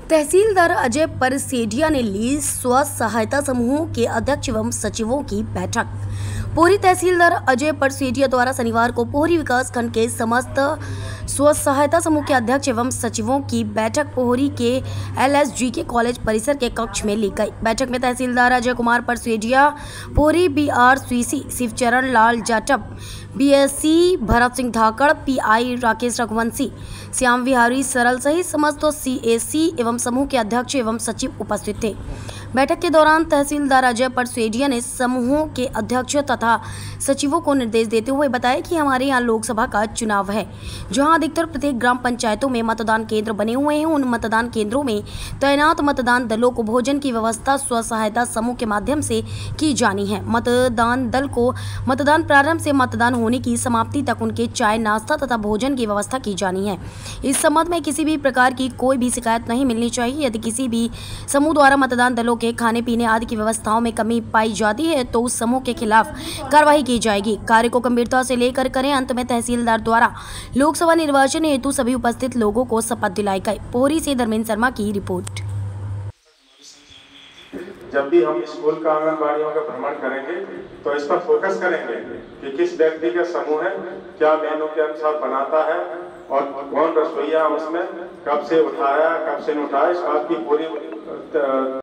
तहसीलदार अजय परसेडिया ने ली स्व सहायता समूहों के अध्यक्ष एवं सचिवों की बैठक। पोहरी तहसीलदार अजय परसेडिया द्वारा शनिवार को पोहरी विकास खंड के समस्त स्व सहायता समूह के अध्यक्ष एवं सचिवों की बैठक पोहरी के LSG के कॉलेज परिसर के कक्ष में ली गई। बैठक में तहसीलदार अजय कुमार परसेडिया, पोहरी BRCC शिवचरण लाल जाटव, BSc भरत सिंह धाकड़, PI राकेश रघुवंशी, श्याम विहारी सरल सहित समस्त CAC एवं समूह के अध्यक्ष एवं सचिव उपस्थित थे। बैठक के दौरान तहसीलदार अजय परसेडिया ने समूहों के अध्यक्ष तथा सचिवों को निर्देश देते हुए बताया कि हमारे यहाँ लोकसभा का चुनाव है, जहां अधिकतर प्रत्येक ग्राम पंचायतों में मतदान केंद्र बने हुए हैं। उन मतदान केंद्रों में तैनात मतदान दलों को भोजन की व्यवस्था स्व सहायता समूह के माध्यम से की जानी है। मतदान दल को मतदान प्रारंभ से मतदान होने की समाप्ति तक उनके चाय, नाश्ता तथा भोजन की व्यवस्था की जानी है। इस संबंध में किसी भी प्रकार की कोई भी शिकायत नहीं मिलनी चाहिए। यदि किसी भी समूह द्वारा मतदान दलों के खाने पीने आदि की व्यवस्थाओं में कमी पाई जाती है तो उस समूह के खिलाफ कार्रवाई की जाएगी। कार्य को गंभीरता से लेकर करें। अंत में तहसीलदार द्वारा लोकसभा निर्वाचन हेतु सभी उपस्थित लोगों को शपथ दिलाई गई। पोहरी से धर्मेंद्र शर्मा की रिपोर्ट। जब भी हम स्कूल का आंगनबाड़ियों का भ्रमण करेंगे तो इस पर फोकस करेंगे कि किस व्यक्ति का समूह है, क्या मेनू के अनुसार बनाता है और कौन रसोईया उसमें कब से उठाया कब से नहीं उठाया, इस बात की पूरी